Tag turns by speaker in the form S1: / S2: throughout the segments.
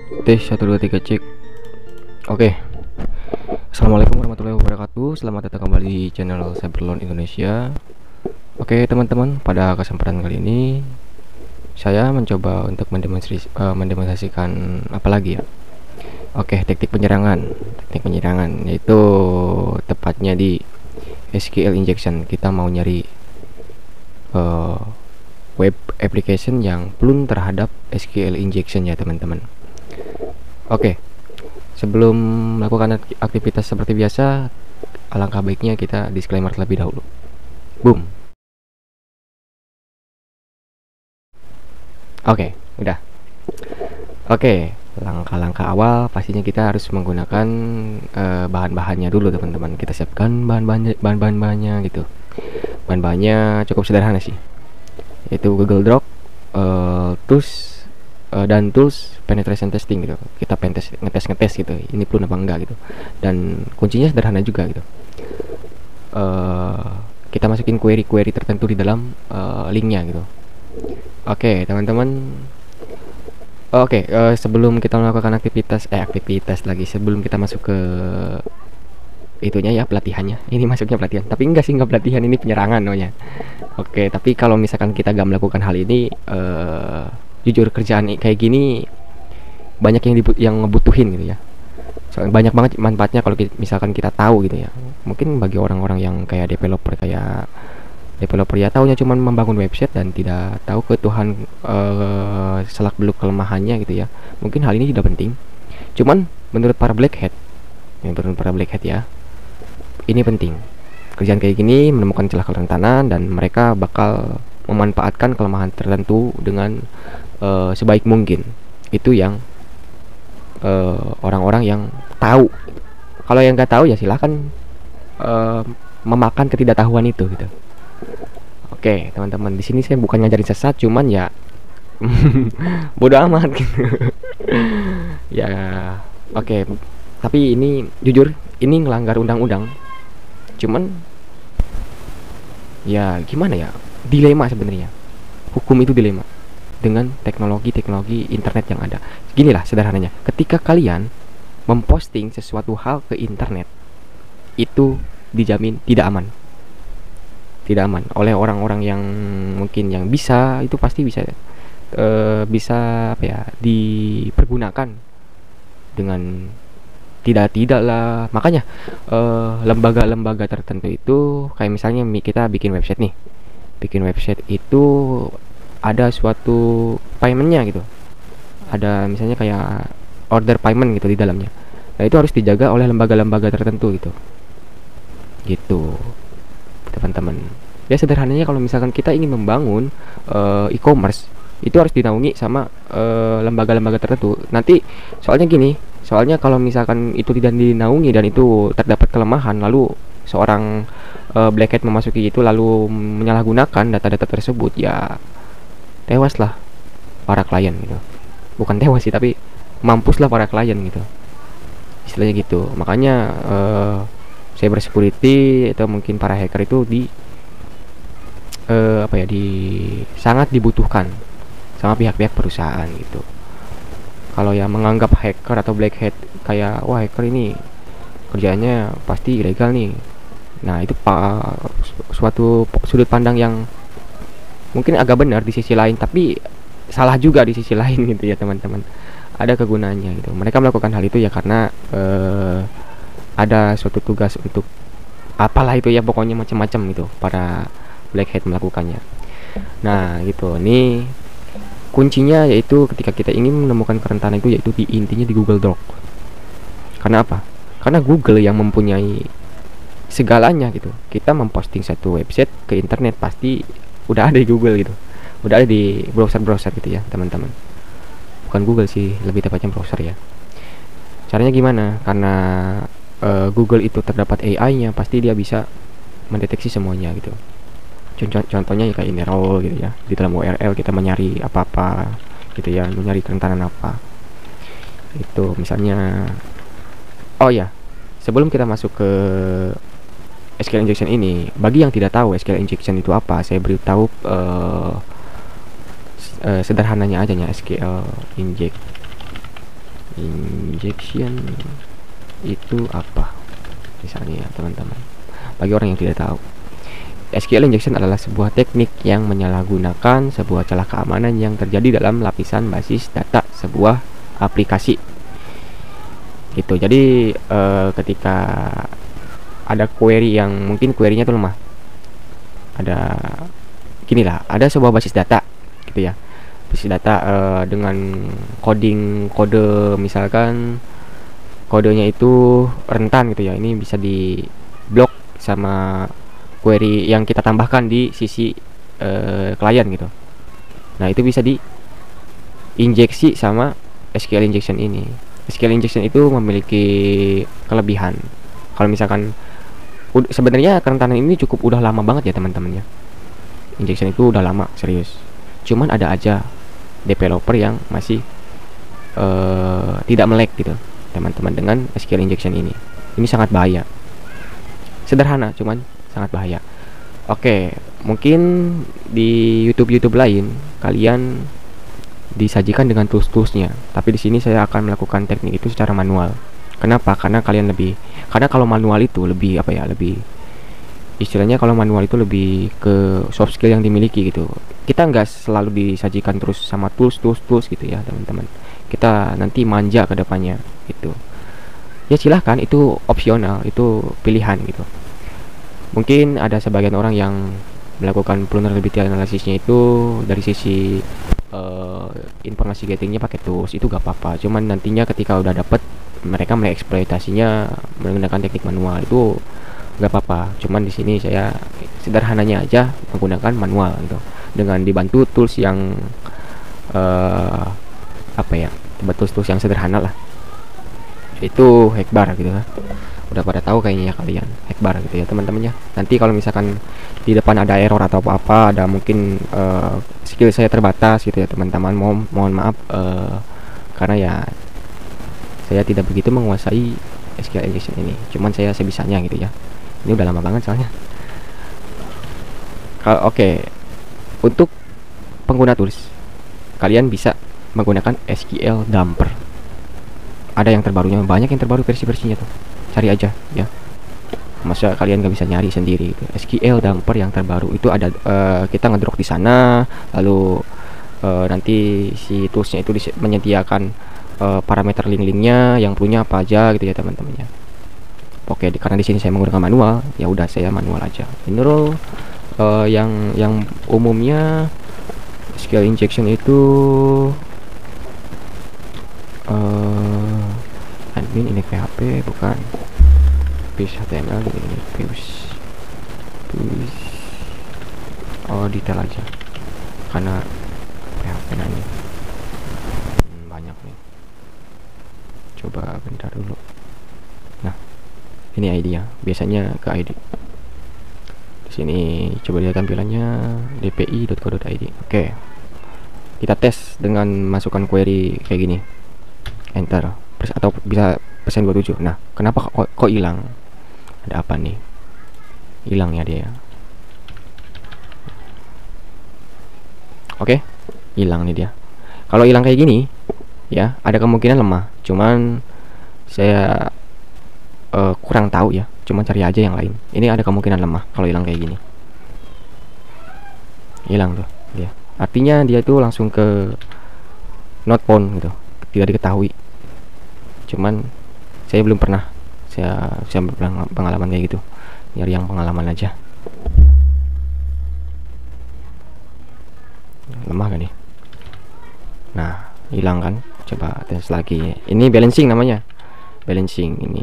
S1: Tes 1 2 3 cek. Oke. Assalamualaikum warahmatullahi wabarakatuh. Selamat datang kembali di channel Cyberloan Indonesia. Oke, teman-teman, pada kesempatan kali ini saya mencoba untuk mendemonstrasikan apa lagi ya? Oke, teknik penyerangan. Teknik penyerangan yaitu tepatnya di SQL injection. Kita mau nyari web application yang plun terhadap SQL injection ya, teman-teman. Oke, sebelum melakukan aktivitas seperti biasa, alangkah baiknya kita disclaimer terlebih dahulu. Boom. Oke, udah. Oke, langkah-langkah awal pastinya kita harus menggunakan bahan-bahannya dulu, teman-teman. Kita siapkan bahan-bahannya gitu. Bahan-bahannya cukup sederhana sih, yaitu Google Doc, tools dan tools penetration testing gitu. Kita ngetes gitu, ini plun apa enggak gitu. Dan kuncinya sederhana juga gitu. Kita masukin query tertentu di dalam linknya gitu. Oke, teman-teman. Oke, sebelum kita melakukan aktivitas lagi, sebelum kita masuk ke itunya ya, pelatihannya. Ini masuknya pelatihan, tapi enggak sih, enggak pelatihan, ini penyerangan namanya. Oke, tapi kalau misalkan kita gak melakukan hal ini, jujur kerjaan kayak gini banyak yang ngebutuhin gitu ya. Soalnya banyak banget manfaatnya kalau misalkan kita tahu gitu ya. Mungkin bagi orang-orang yang kayak developer ya taunya cuma membangun website dan tidak tahu ketuhan selak beluk kelemahannya gitu ya. Mungkin hal ini tidak penting. Cuman menurut para black hat ya, ini penting. Kerjaan kayak gini menemukan celah kerentanan dan mereka bakal memanfaatkan kelemahan tertentu dengan sebaik mungkin. Itu yang orang-orang yang tahu. Kalau yang nggak tahu ya silahkan memakan ketidaktahuan itu gitu. Oke, teman-teman, di sini saya bukan ngajarin sesat, cuman ya bodoh amat gitu. Ya, oke. Tapi ini jujur, ini ngelanggar undang-undang. Cuman ya gimana ya? Dilema sebenarnya. Hukum itu dilema dengan teknologi internet yang ada. Ginilah sederhananya. Ketika kalian memposting sesuatu hal ke internet, itu dijamin tidak aman. Tidak aman oleh orang-orang yang mungkin yang bisa, itu pasti bisa apa ya, dipergunakan dengan tidak lah. Makanya lembaga-lembaga tertentu itu kayak misalnya kita bikin website itu ada suatu paymentnya gitu, ada misalnya kayak order payment gitu di dalamnya. Nah, itu harus dijaga oleh lembaga-lembaga tertentu gitu teman-teman. Ya sederhananya kalau misalkan kita ingin membangun e-commerce, itu harus dinaungi sama lembaga-lembaga tertentu. Nanti soalnya kalau misalkan itu tidak dinaungi dan itu terdapat kelemahan, lalu seorang black hat memasuki itu lalu menyalahgunakan data-data tersebut, ya tewaslah para klien gitu. Bukan tewas sih, tapi mampuslah para klien gitu, istilahnya gitu. Makanya cyber security atau mungkin para hacker itu sangat dibutuhkan sama pihak-pihak perusahaan gitu. Kalau yang menganggap hacker atau black hat kayak wah hacker ini kerjanya pasti ilegal nih, nah itu suatu sudut pandang yang mungkin agak benar di sisi lain, tapi salah juga di sisi lain gitu ya teman-teman. Ada kegunaannya gitu. Mereka melakukan hal itu ya karena ada suatu tugas untuk apalah itu ya, pokoknya macam-macam gitu para black hat melakukannya. Nah gitu, ini kuncinya yaitu ketika kita ingin menemukan kerentanan itu, yaitu intinya di Google Doc. Karena apa? Karena Google yang mempunyai segalanya gitu. Kita memposting satu website ke internet pasti udah ada di Google gitu, udah ada di browser gitu ya teman-teman. Bukan Google sih, lebih tepatnya browser ya. Caranya gimana? Karena Google itu terdapat AI-nya, pasti dia bisa mendeteksi semuanya gitu. Contohnya ya kayak Inderol gitu ya, di dalam URL kita mencari apa-apa gitu ya, mencari kerentanan apa itu misalnya. Oh ya, sebelum kita masuk ke SQL injection ini, bagi yang tidak tahu SQL injection itu apa, saya beritahu sederhananya aja ya, SQL inject Injection itu apa misalnya ya teman-teman, bagi orang yang tidak tahu. SQL injection adalah sebuah teknik yang menyalahgunakan sebuah celah keamanan yang terjadi dalam lapisan basis data sebuah aplikasi gitu. Jadi ketika ada query yang mungkin query-nya tuh lemah, ada gini lah, ada sebuah basis data gitu ya, basis data dengan kode misalkan kodenya itu rentan gitu ya, ini bisa di blok sama query yang kita tambahkan di sisi klien gitu. Nah itu bisa diinjeksi sama SQL injection ini. SQL injection itu memiliki kelebihan. Kalau misalkan sebenarnya kerentanan ini cukup udah lama banget ya teman-teman ya. Injection itu udah lama serius. Cuman ada aja developer yang masih tidak melek gitu teman-teman dengan SQL injection ini. Ini sangat bahaya. Sederhana cuman sangat bahaya. Oke, mungkin di YouTube lain kalian disajikan dengan tools-toolsnya, tapi di sini saya akan melakukan teknik itu secara manual. Kenapa? Karena kalau manual itu lebih apa ya, lebih istilahnya kalau manual itu lebih ke soft skill yang dimiliki gitu. Kita nggak selalu disajikan terus sama tools gitu ya teman-teman. Kita nanti manja ke depannya gitu. Ya silahkan, itu opsional, itu pilihan gitu. Mungkin ada sebagian orang yang melakukan vulnerability analisisnya itu dari sisi informasi gettingnya pakai tools, itu gak apa-apa. Cuman nantinya ketika udah dapet, mereka mengeksploitasinya menggunakan teknik manual, itu gak apa-apa. Cuman di sini saya sederhananya aja menggunakan manual gitu, dengan dibantu tools yang apa ya, tools yang sederhana lah. Itu Hackbar gitu lah. Udah pada tahu kayaknya ya kalian Hackbar gitu ya teman-teman ya. Nanti kalau misalkan di depan ada error atau apa, ada mungkin skill saya terbatas gitu ya teman-teman, mohon maaf karena ya saya tidak begitu menguasai SQL injection ini. Cuman saya sebisanya gitu ya. Ini udah lama banget soalnya. Kalau untuk pengguna tools, kalian bisa menggunakan SQL dumper. Ada yang terbarunya, banyak yang terbaru versi-versinya tuh. Cari aja ya, masa kalian gak bisa nyari sendiri gitu. SQL dumper yang terbaru itu ada, kita ngedrop di sana, lalu nanti si toolsnya itu menyediakan parameter link-linknya yang punya apa aja gitu ya teman-teman ya. Karena di sini saya menggunakan manual, ya udah saya manual aja. Ini yang umumnya SQL injection itu admin ini PHP bukan base HTML, ini views detail aja karena PHP nanya banyak nih. Coba bentar dulu. Nah ini ID ya, biasanya ke ID. Di sini coba lihat tampilannya dpi.co.id. Oke, kita tes dengan masukkan query kayak gini, enter atau bisa persen 27. Nah kenapa kok hilang, ada apa nih hilangnya dia? Oke, hilang nih dia. Kalau hilang kayak gini ya, ada kemungkinan lemah, cuman saya kurang tahu ya, cuman cari aja yang lain. Ini ada kemungkinan lemah kalau hilang kayak gini. Hilang tuh dia, artinya dia itu langsung ke not found gitu, tidak diketahui. Cuman saya belum pernah, saya pengalaman kayak gitu, nyari yang pengalaman aja. Lemah kan nih? Nah hilang kan, coba tes lagi. Ini balancing namanya, balancing. Ini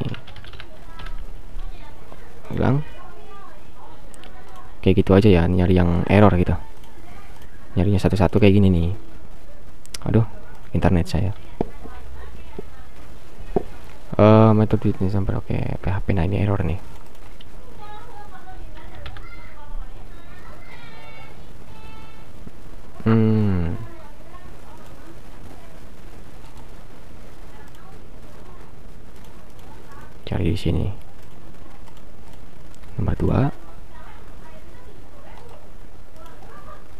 S1: hilang kayak gitu aja ya, nyari yang error gitu, nyarinya satu-satu kayak gini nih. Aduh internet saya. Metode ini sampai PHP. Nah ini error nih. Cari di sini nomor 2.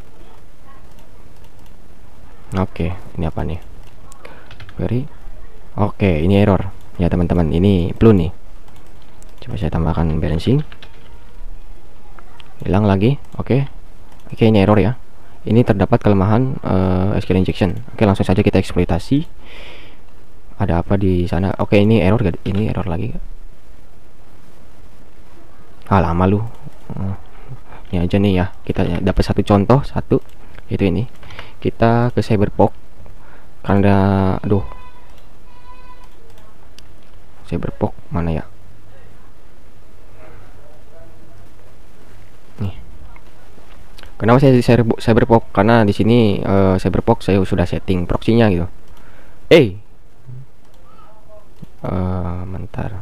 S1: Oke, ini apa nih? Query. Oke, ini error ya teman-teman, ini blue nih. Coba saya tambahkan balancing, hilang lagi. Oke, ini error ya. Ini terdapat kelemahan SQL injection. Oke, langsung saja kita eksploitasi. Ada apa di sana? Oke, ini error, ini error lagi. Lama lu. Ini aja nih ya, kita dapat satu contoh, itu ini. Kita ke Cyberpok karena Cyberpok mana ya? Nih. Kenapa saya di Cyberpok? Karena di sini Cyberpok saya sudah setting proxy-nya gitu. Bentar.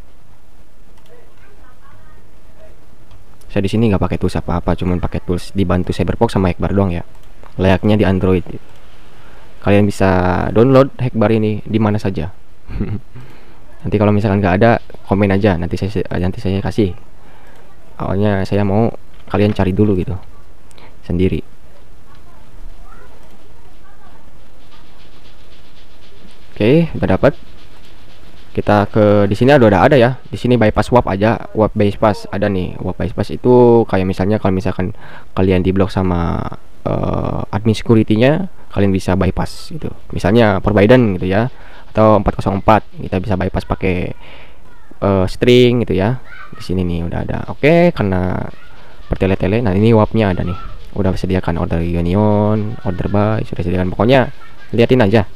S1: Saya di sini nggak pakai tools apa-apa, cuman pakai tools dibantu Cyberpok sama Hackbar doang ya. Layaknya di Android. Kalian bisa download Hackbar ini di mana saja. Nanti kalau misalkan nggak ada, komen aja. Nanti saya kasih. Awalnya saya mau kalian cari dulu gitu, sendiri. Oke, udah dapat. Kita ke di sini ada ya. Di sini bypass WAP aja, WAP bypass ada nih. WAP bypass itu kayak misalnya kalau misalkan kalian diblok sama admin security-nya, kalian bisa bypass gitu. Misalnya Perbaidan gitu ya, atau 404 kita bisa bypass pakai string gitu ya. Di sini nih udah ada. Oke, karena bertele-tele. Nah, ini WAP-nya ada nih. Udah sediakan order union, order by, sudah sediakan. Pokoknya liatin aja.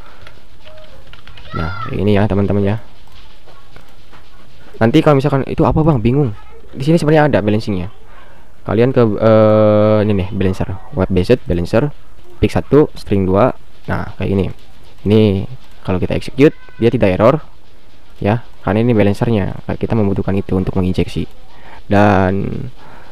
S1: Nah, ini ya teman-teman ya. Nanti kalau misalkan itu apa bang, bingung. Di sini sebenarnya ada balancingnya. Kalian ke ini nih, balancer, web based balancer, pick 1, string 2. Nah, kayak ini. Ini kalau kita execute dia tidak error ya, karena ini balancernya. Kita membutuhkan itu untuk menginjeksi. Dan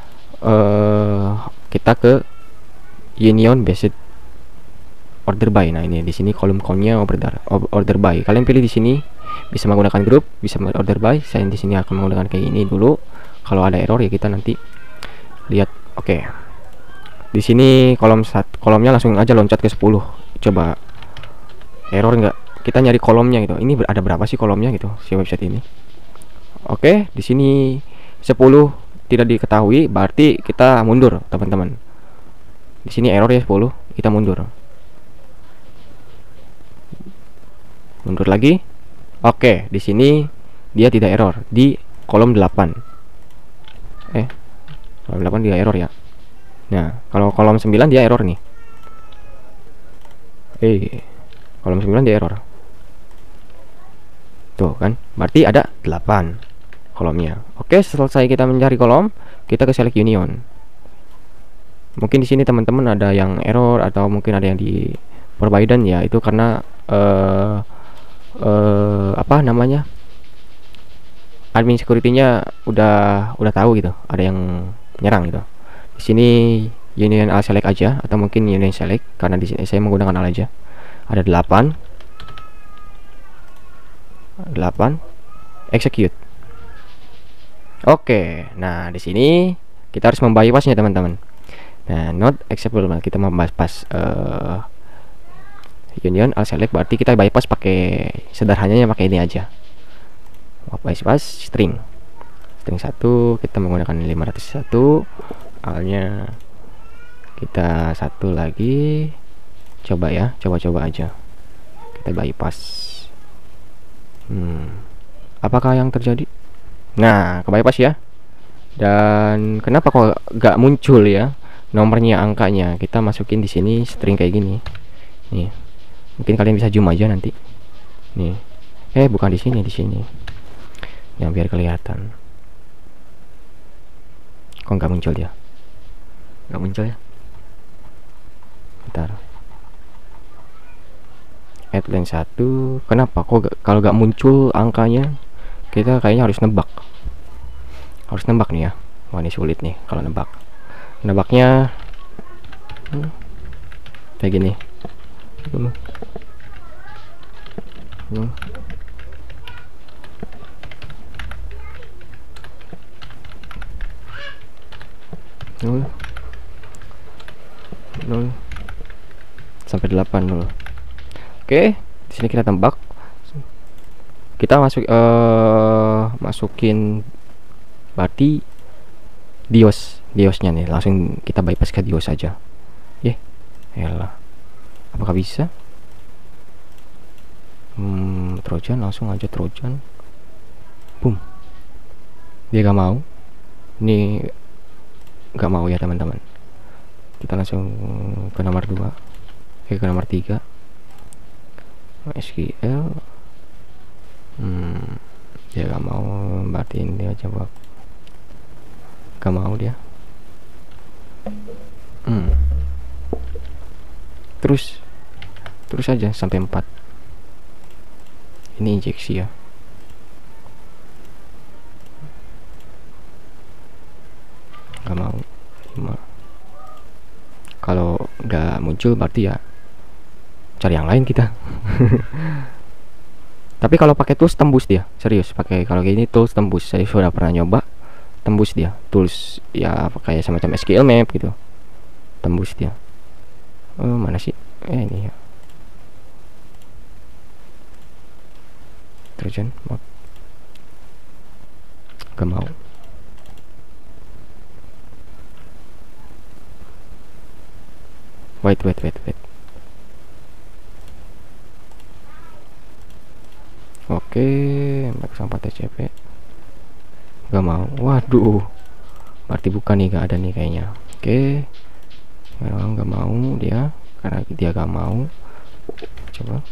S1: kita ke union based order by. Nah, ini di sini kolom countnya order by. Kalian pilih di sini, bisa menggunakan group, bisa order by. Saya di sini akan menggunakan kayak ini dulu. Kalau ada error ya kita nanti lihat. Oke. Di sini kolomnya langsung aja loncat ke 10. Coba error nggak? Kita nyari kolomnya gitu. Ini ada berapa sih kolomnya gitu si website ini? Oke, di sini 10 tidak diketahui, berarti kita mundur, teman-teman. Di sini error ya 10, kita mundur. Mundur lagi. Oke, di sini dia tidak error di kolom 8. Kolom 8 dia error ya. Nah, kalau kolom 9 dia error nih. Kolom 9 dia error. Tuh kan, berarti ada 8 kolomnya. Oke, selesai kita mencari kolom, kita ke select union. Mungkin di sini teman-teman ada yang error atau mungkin ada yang di Perbaidan ya, itu karena apa namanya, admin security-nya udah tahu gitu, ada yang nyerang gitu. Di sini union al select aja, atau mungkin union select, karena di sini saya menggunakan al aja. Ada 8 execute. Oke, nah di sini kita harus membypassnya teman-teman. Nah, not acceptable, kita membypass union al select, berarti kita bypass pakai sederhananya pakai ini aja. Bypass string 1, kita menggunakan 501, alnya kita satu lagi. Coba ya, coba aja kita bypass. Apakah yang terjadi? Nah, ke bypass ya. Dan kenapa kok gak muncul ya nomornya, angkanya? Kita masukin di sini string kayak gini nih. Mungkin kalian bisa zoom aja nanti nih. Bukan di sini yang biar kelihatan. Kok nggak muncul ya? Nggak muncul ya? Bentar. Add line 1. Kenapa kok kalau nggak muncul angkanya? Kita kayaknya harus nebak. Nih ya. Wah, ini sulit nih kalau nebak. Nebaknya kayak gini. Sampai 8 dulu. Oke, di sini kita tembak Kita masukin berarti diosnya nih, langsung kita bypass ke dios aja. Elah, apakah bisa? Trojan, langsung aja Trojan. Boom. Dia gak mau. Ini gak mau ya teman-teman. Kita langsung ke nomor 2, ke nomor 3. SQL. Dia gak mau, berarti ini aja buat. Gak mau dia. Terus aja sampai 4. Ini injeksi ya. Gak mau. 5. Kalau nggak muncul berarti ya cari yang lain kita. Tapi kalau pakai tools tembus dia, serius. Pakai kalau gini tools tembus. Saya sudah pernah nyoba, tembus dia. Tools ya kayak semacam SQL map gitu, tembus dia. Mana sih? Ini ya. Trojan map. Gak mau. Wait. Oke, sampai TCP. Gak mau. Waduh. Berarti bukan nih, gak ada nih kayaknya. Oke. Gak mau dia, karena dia gak mau. Coba.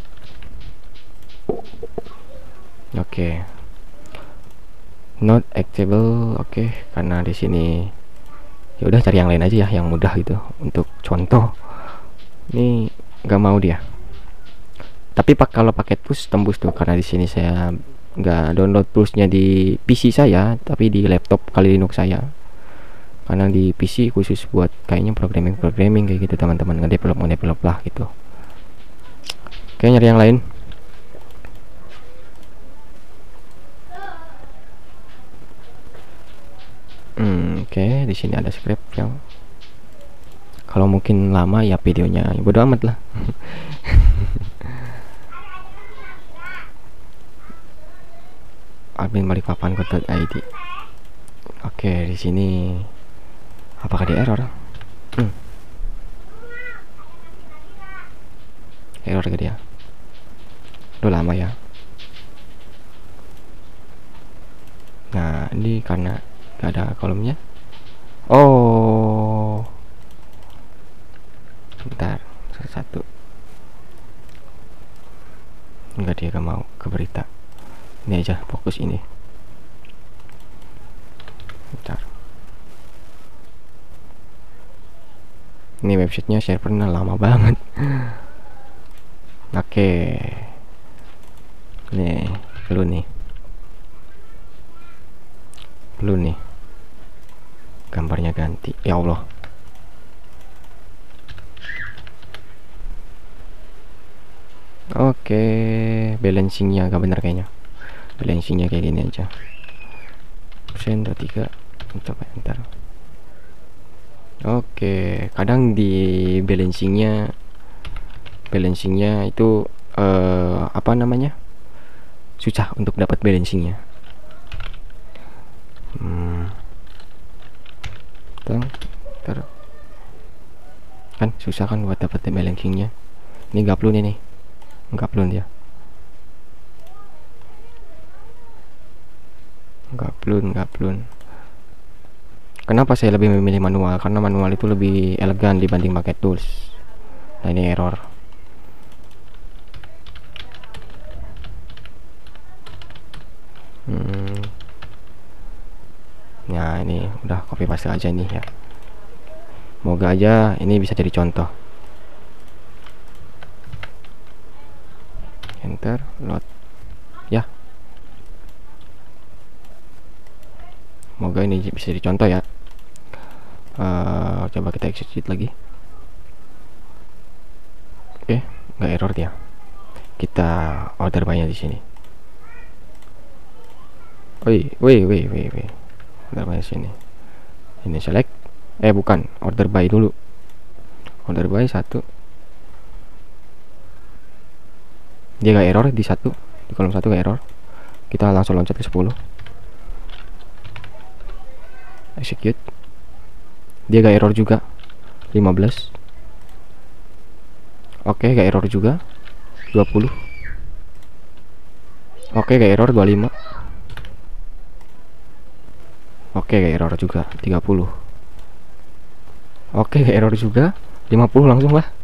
S1: Oke. Not actable. Oke, karena di sini ya udah cari yang lain aja ya, yang mudah gitu untuk contoh. Ini nggak mau dia. Tapi kalau pakai tools tembus tuh, karena di sini saya nggak download toolsnya di PC saya, tapi di laptop kali Linux saya. Karena di PC khusus buat kayaknya programming kayak gitu teman-teman, ngedevelop lah gitu. Oke, nyari yang lain. Oke, di sini ada script yang kalau mungkin lama ya videonya, ya bodo amat lah. Admin balikpapan.id. Oke, di sini apakah dia error? Error ke dia. Udah lama ya. Nah, ini karena gak ada kolomnya. Oh, bentar, satu. Enggak, dia gak mau ke berita. Ini aja, fokus ini. Bentar. Ini websitenya servernya lama banget. Oke. Nih, belum nih. Gambarnya ganti. Ya Allah. Oke, balancingnya agak benar kayaknya. Balancingnya kayak gini aja. Persen 23. Coba ntar. Oke, kadang di balancingnya itu apa namanya? Susah untuk dapat balancingnya. Ntar. Kan susah kan buat dapat balancingnya. Ini gaplun ini. Gaplun dia. Gaplun. Kenapa saya lebih memilih manual? Karena manual itu lebih elegan dibanding pakai tools. Nah, ini error. Nah, ini udah copy paste aja nih ya. Moga aja ini bisa jadi contoh. Enter, load. Ya. Moga ini bisa jadi contoh ya. Coba kita execute lagi. Oke, nggak error dia. Kita order by-nya di sini. Wih. Order by sini. Ini select. Bukan, order by dulu. Order by 1. Dia nggak error di 1, di kolom 1 nggak error. Kita langsung loncat ke 10. Execute. Dia gak error juga. 15. Oke, gak error juga. 20. Oke, gak error. 25. Oke, gak error juga. 30. Oke, gak error juga. 50 langsung lah.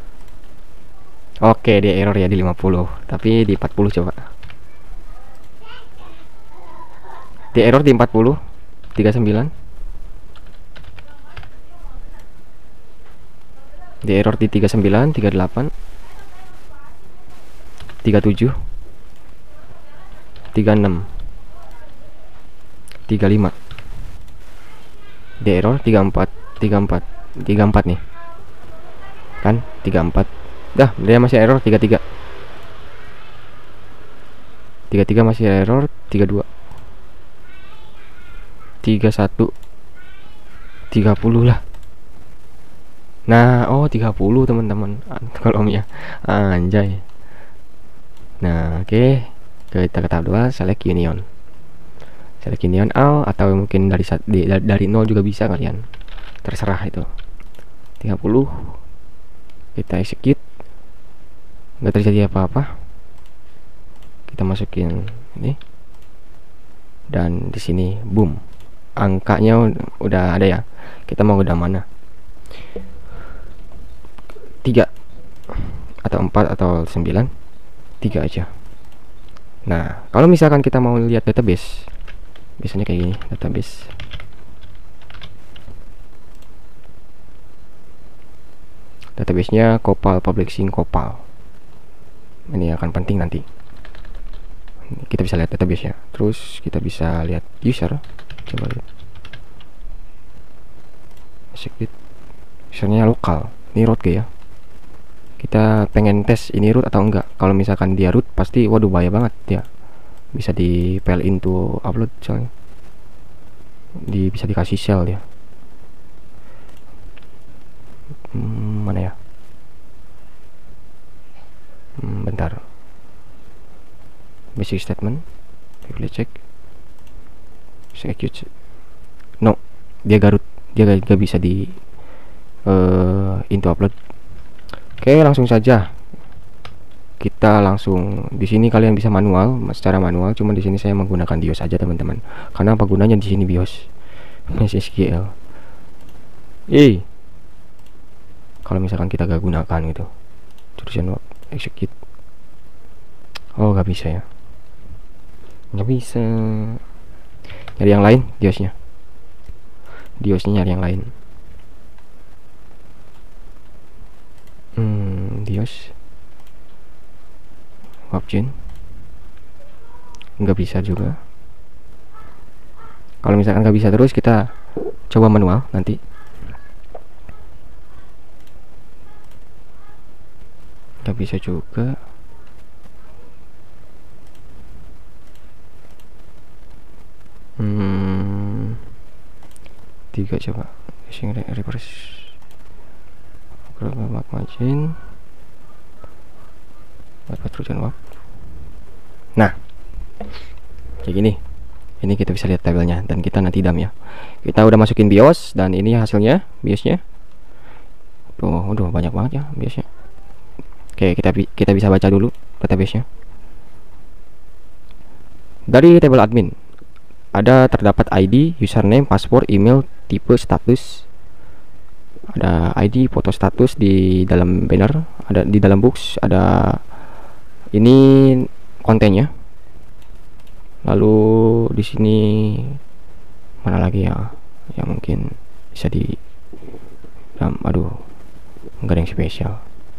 S1: Oke, dia error ya di 50, tapi di 40 coba. Dia error di 40. 39. Dia error di 39, 38, 37, 36, 35. Dia error 34, 34, 34 nih. Kan 34. Dah, dia masih error 33. 33 masih error. 32, 31, 30 lah. Nah, oh 30 teman-teman. Kalau ya anjay. Nah, oke. Kita ke tahap 2, select union. Select union all, atau mungkin dari 0 juga bisa kalian. Terserah itu. 30. Kita execute. Nggak terjadi apa-apa. Kita masukin ini. Dan di sini boom. Angkanya udah ada ya. Kita mau udah mana? 3 atau 4 atau 9. 3 aja. Nah, kalau misalkan kita mau lihat database, biasanya kayak gini, database. Database-nya Copal Publishing Copal. Ini akan penting nanti. Kita bisa lihat database-nya. Terus kita bisa lihat user. Coba lihat. Execute. Usernya lokal. Ini root ya. Kita pengen tes ini root atau enggak. Kalau misalkan dia root, pasti waduh bahaya banget ya. Bisa di fail into upload soalnya. Bisa dikasih shell ya. Mana ya? Bentar. Basic statement. Kita cek. Execute. No, dia garut. Dia gak bisa di into upload. Oke, langsung saja. Kita langsung di sini kalian bisa manual, secara manual. Cuma di sini saya menggunakan BIOS aja teman-teman. Karena apa gunanya di sini BIOS? Masih SQL. Kalau misalkan kita gak gunakan gitu, terusan execute. Oh, gak bisa ya. Gak bisa. Nyari yang lain, BIOSnya nyari yang lain. BIOS option nggak bisa juga. Kalau misalkan nggak bisa terus, kita coba manual nanti. Nggak bisa juga. Tiga coba refresh. Map margin. Dapat Trojan Warp. Nah, kayak gini. Ini kita bisa lihat tabelnya dan kita nanti dam ya. Kita udah masukin BIOS dan ini hasilnya BIOSnya. Tuh, udah banyak banget ya BIOSnya. Oke, kita bisa baca dulu database-nya. Dari tabel admin ada terdapat ID, username, password, email, tipe, status. Ada ID, foto status di dalam banner, ada di dalam box, ada ini kontennya. Lalu di sini mana lagi ya? Yang mungkin bisa di aduh, enggak ada yang spesial.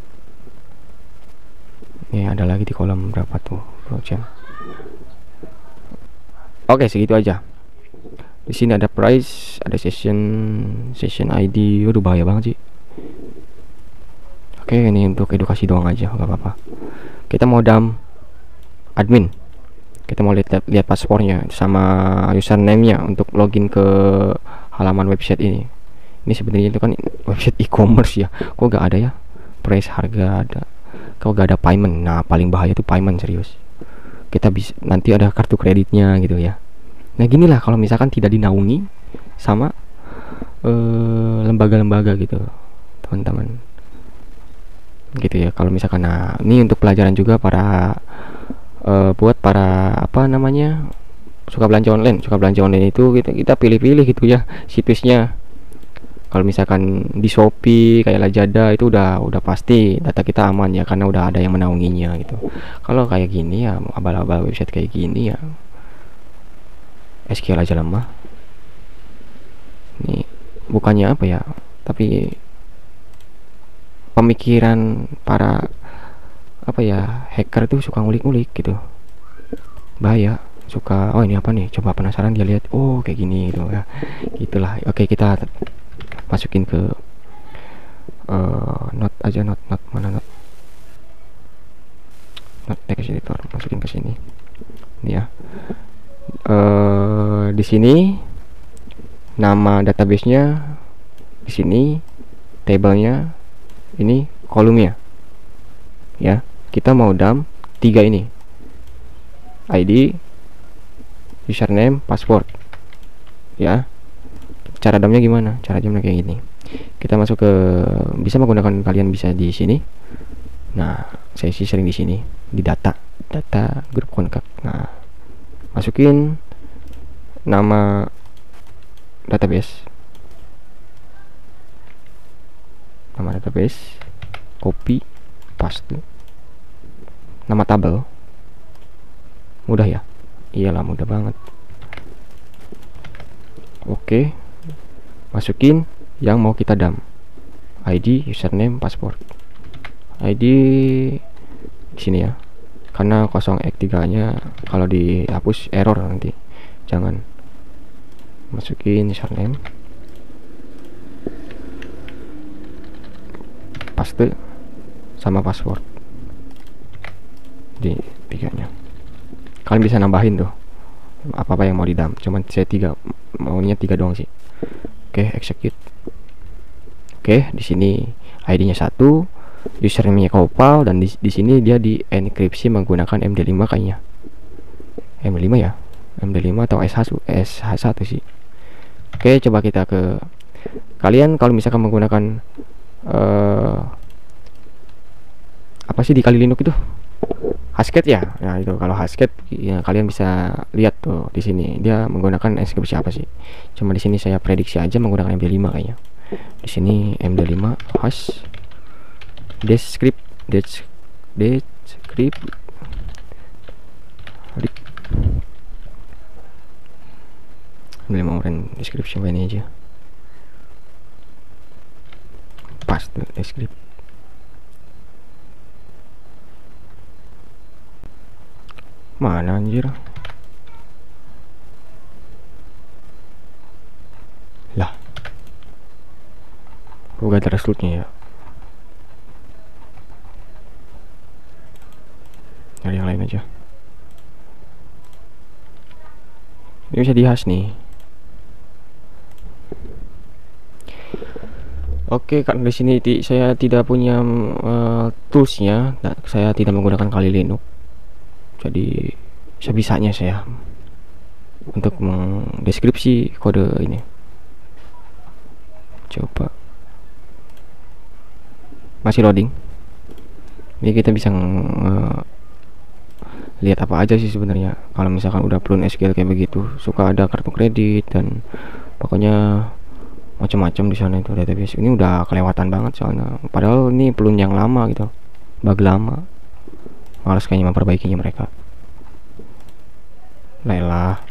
S1: Ini ada lagi di kolom berapa tuh? Jam. Oke, segitu aja. Di sini ada price, ada session ID. Udah bahaya banget sih. Oke, ini untuk edukasi doang aja, nggak apa-apa. Kita mau dam admin. Kita mau lihat paspornya sama username-nya untuk login ke halaman website ini. Ini sebenarnya itu kan website e-commerce ya. Kok gak ada ya? Price, harga ada. Kok gak ada payment? Nah, paling bahaya tuh payment, serius. kita bisa nanti ada kartu kreditnya gitu ya. Nah ginilah kalau misalkan tidak dinaungi sama lembaga-lembaga gitu teman-teman, gitu ya. Kalau misalkan, nah ini untuk pelajaran juga para buat para apa namanya suka belanja online itu kita pilih-pilih gitu ya situsnya. Kalau misalkan di Shopee kayak Lazada itu udah pasti data kita aman ya, karena udah ada yang menaunginya gitu. Kalau kayak gini ya, abal-abal website kayak gini ya, SQL aja lemah. Ini bukannya apa ya, tapi pemikiran para apa ya hacker tuh suka ngulik-ngulik gitu, bahaya. Suka, oh ini apa nih, coba penasaran dia lihat, oh kayak gini gitu ya, gitulah. Oke, kita masukin ke not aja, not mana, not text editor, masukin ke sini ini ya. Di sini nama database-nya, di sini tabelnya, ini kolomnya ya. Kita mau dump 3 ini, ID, username, password ya. Cara dumpnya gimana? Cara dumpnya kayak gini. Kita masuk ke, bisa menggunakan, kalian bisa di sini. Nah, saya sih sering di sini, di data grup kontak. Nah, masukin nama database, copy, paste, nama tabel. Mudah ya? Iyalah, mudah banget. Oke, masukin yang mau kita dump, ID, username, password. ID di sini ya, karena 0x3 nya kalau dihapus error nanti, jangan. Masukin username, paste, sama password di 3-nya. Kalian bisa nambahin tuh apa yang mau di dump, cuman saya 3, maunya 3 doang sih. Oke, execute. Oke, di sini ID-nya 1, username-nya Kopal, dan di sini dia di enkripsi menggunakan MD5 kayaknya. MD5 ya? MD5 atau SH1 sih. Oke, coba kita ke kalian. Kalau misalkan menggunakan apa sih di Kali Linux itu? Hasket ya. Nah, itu kalau Hasket ya, kalian bisa lihat tuh di sini dia menggunakan enkripsi apa sih. Cuma di sini saya prediksi aja menggunakan MD5 kayaknya. Di sini MD5 hash descript MD5 oren description ini aja. Pas tuh descript. Mana anjir? Lah, gak ada resultnya ya. Cari yang lain aja. Ini bisa dihas nih. Oke, karena di sini saya tidak punya toolsnya, saya tidak menggunakan Kali Linux. Jadi sebisanya saya untuk mendeskripsi kode ini. Coba, masih loading. Ini kita bisa lihat apa aja sih sebenarnya. Kalau misalkan udah prune SQL kayak begitu, suka ada kartu kredit dan pokoknya macam-macam di sana itu database. Ini udah kelewatan banget soalnya. Padahal ini prune yang lama gitu, bug lama. Males kayaknya memperbaikinya mereka. Lah,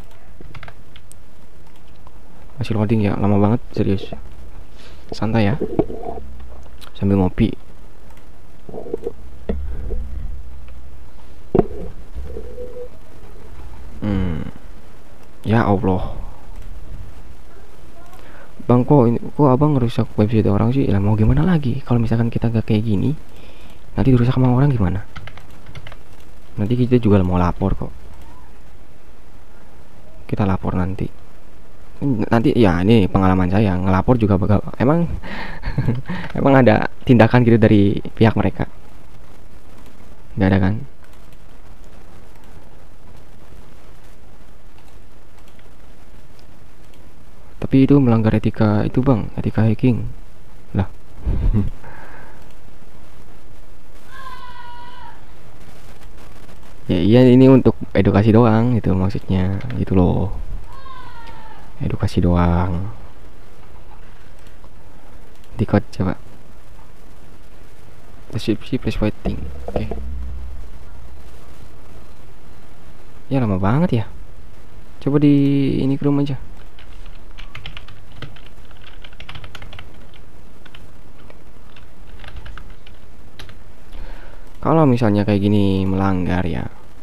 S1: masih loading ya, lama banget serius. Santai ya, sambil ngopi. Ya Allah, bang, kok abang ngerusak website orang sih? Lah mau gimana lagi? Kalau misalkan kita gak kayak gini, nanti dirusak sama orang gimana? Nanti kita juga mau lapor kok. Kita lapor nanti ya. Ini pengalaman saya ngelapor juga bakal emang emang ada tindakan gitu dari pihak mereka? Nggak ada kan? Tapi itu melanggar etika itu bang, etika hacking lah. Ya iya, ini untuk edukasi doang itu maksudnya gitu loh, edukasi doang. Di code coba deskripsi plus waiting. Oke. Ya lama banget ya, coba di ini Chrome aja. Kalau misalnya kayak gini melanggar ya,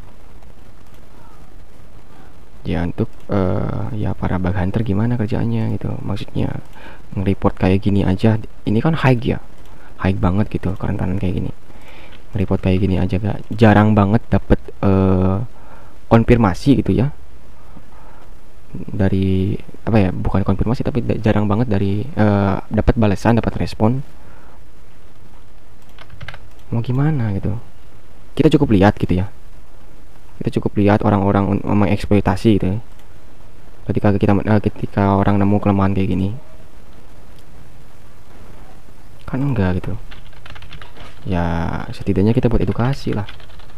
S1: ya untuk ya para bug hunter gimana kerjaannya gitu, maksudnya nge-report kayak gini aja. Ini kan high ya, high banget gitu kerentanan kayak gini. Nge-report kayak gini aja gak jarang banget dapet konfirmasi gitu ya, dari apa ya, bukan konfirmasi tapi jarang banget dari dapat balasan, dapat respon. Mau gimana gitu, kita cukup lihat gitu ya, kita cukup lihat orang-orang mengeksploitasi gitu ya. Ketika orang nemu kelemahan kayak gini kan enggak gitu ya, setidaknya kita buat edukasi lah.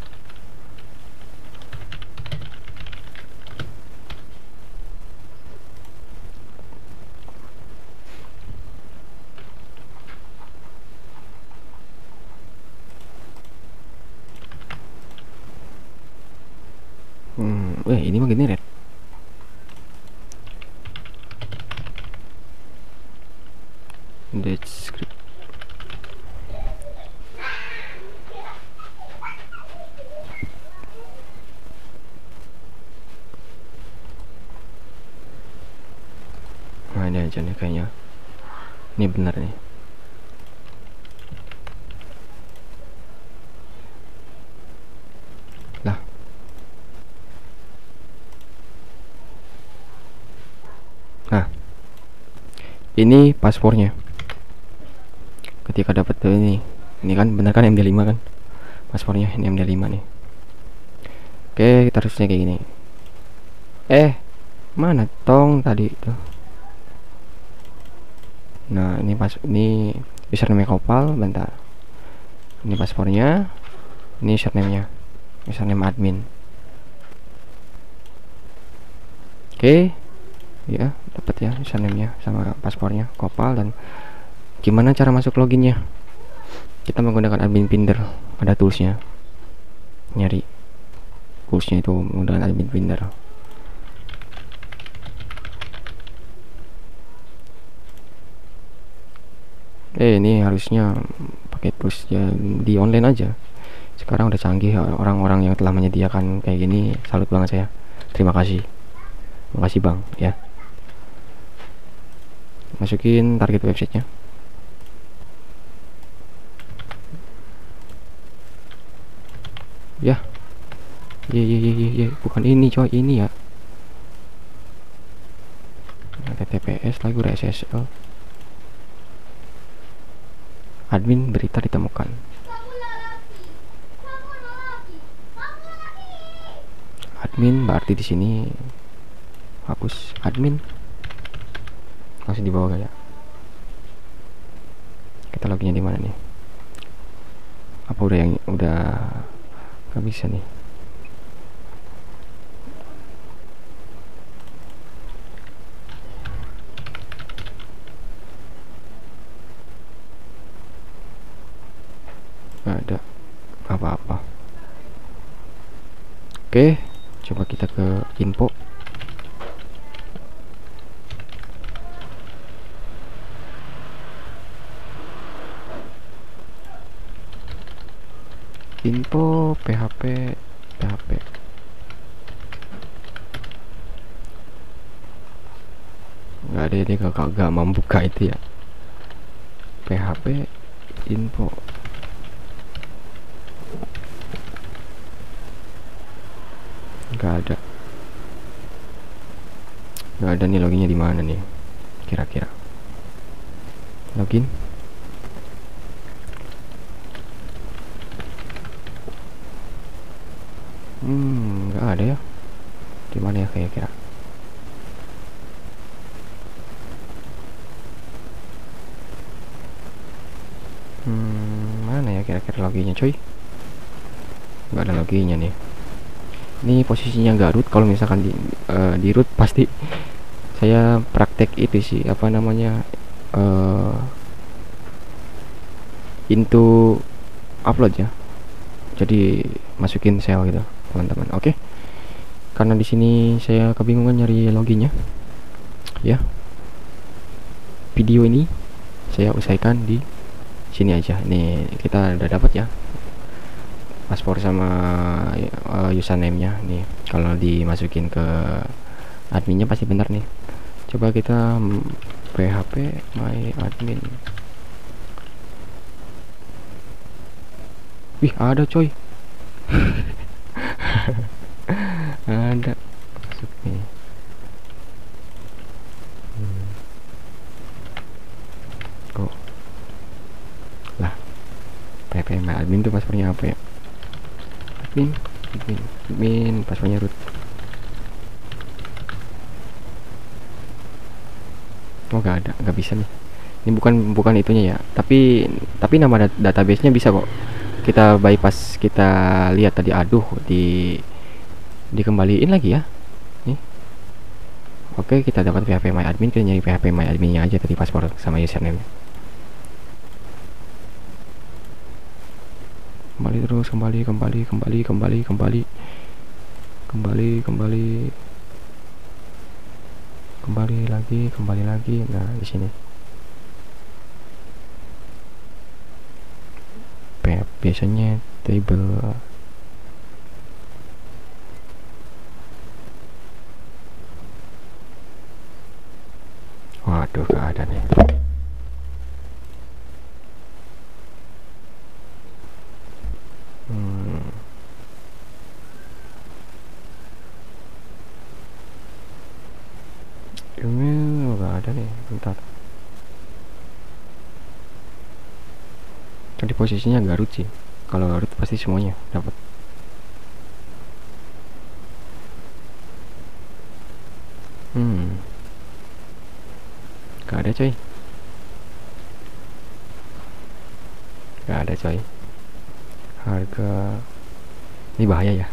S1: Ini mah gini red. Descript. Nah ini aja nih kayaknya, ini benar nih. Lah, nah ini paspornya. Ketika dapat ini kan bener kan MD5 kan paspornya, ini MD5 nih. Oke, kita harusnya kayak gini. Mana tong tadi tuh. Nah ini ini username Kopal, bentar. Ini paspornya, ini username-nya, username admin. Oke, ya dapat ya username-nya sama paspornya Kopal. Dan gimana cara masuk loginnya? Kita menggunakan admin finder, ada toolsnya, nyari toolsnya itu menggunakan admin finder. Ini harusnya pakai tools ya, di online aja. Sekarang udah canggih orang-orang yang telah menyediakan kayak gini, salut banget saya. Terima kasih, makasih bang ya. Masukin target websitenya. Ya, bukan ini coy, ini ya. HTTPS lagi udah SSL. Admin berita ditemukan. Admin berarti di sini hapus admin, langsung di bawah ya. Kita loginnya di mana nih? Apa udah yang udah nggak bisa nih? Nggak ada apa-apa. Oke, coba kita ke info. Info PHP nggak ada, dia gak membuka itu ya. PHP info nggak ada nih. Loginnya di mana nih kira-kira? Login. Nggak ada ya. Gimana ya kira-kira? Mana ya kira-kira loginya coy? Nggak ada loginya nih. Ini posisinya nggak root. Kalau misalkan di root pasti saya praktek itu sih, apa namanya, into upload ya. Jadi masukin sel gitu teman-teman. Oke. Karena di sini saya kebingungan nyari loginnya ya. Video ini saya usaikan di sini aja. Nih kita udah dapat ya paspor sama username-nya nih. Kalau dimasukin ke adminnya pasti benar nih. Coba kita php my admin. Wih, ada coy. Ada masuk nih. Kok lah, php my admin tuh paspornya apa ya? Admin paspornya root. Oh, nggak ada, nggak bisa nih. Ini bukan itunya ya, tapi nama database-nya bisa kok. Kita bypass, kita lihat tadi. Aduh, dikembaliin lagi ya nih. Oke, kita dapat php my admin. Kita nyari php my adminnya aja tadi, paspor sama username. Kembali terus, kembali lagi. Nah, di sini biasanya table. Waduh, gak ada nih. Ini gak ada nih, bentar. Tadi posisinya Garut sih. Kalau Garut pasti semuanya dapat. Gak ada coy. Gak ada coy. Harga ini bahaya ya.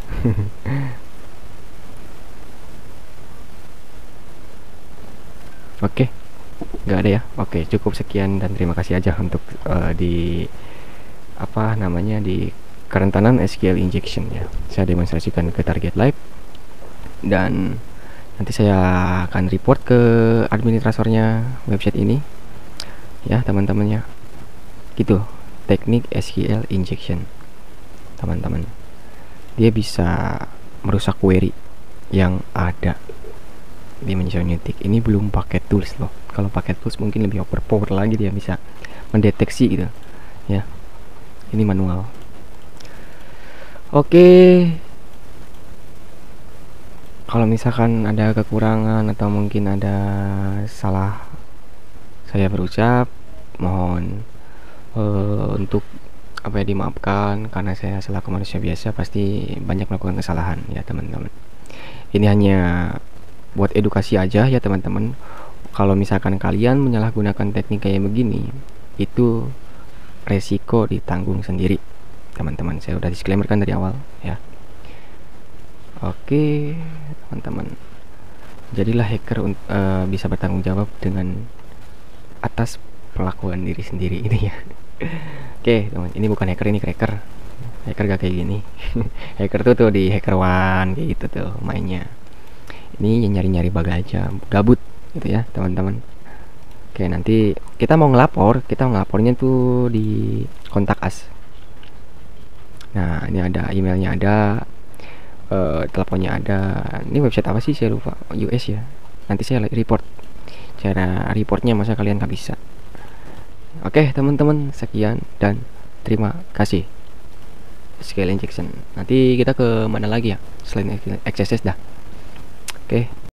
S1: Oke, nggak ada ya. Oke, cukup sekian dan terima kasih aja untuk di apa namanya, di kerentanan SQL injection ya. Saya demonstrasikan ke target live dan nanti saya akan report ke administratornya website ini ya teman-teman ya. Gitu, teknik SQL injection teman-teman. Dia bisa merusak query yang ada di Mentionutic. Ini belum pakai tools loh. Kalau pakai tools mungkin lebih overpower lagi, dia bisa mendeteksi gitu ya. Ini manual. Oke, kalau misalkan ada kekurangan atau mungkin ada salah, saya berucap mohon untuk apa ya, dimaafkan, karena saya selaku manusia biasa pasti banyak melakukan kesalahan ya teman-teman. Ini hanya buat edukasi aja ya teman-teman. Kalau misalkan kalian menyalahgunakan teknik kayak begini, itu resiko ditanggung sendiri teman-teman. Saya udah disclaimer kan dari awal ya. Oke teman-teman, jadilah hacker bisa bertanggung jawab dengan atas pelakuan diri sendiri ini ya. Oke teman, ini bukan hacker, ini cracker. Hacker gak kayak gini. Hacker tuh di Hacker One kayak gitu tuh mainnya. Ini nyari-nyari bug aja, gabut gitu ya teman-teman. Oke, nanti kita mau ngelapornya tuh di kontak us. Nah, ini ada emailnya, ada teleponnya ada. Ini website apa sih, saya lupa. US ya. Nanti saya report. Cara reportnya masa kalian nggak bisa. Oke teman-teman, sekian dan terima kasih. SQL injection. Nanti kita ke mana lagi ya selain XSS dah. Oke.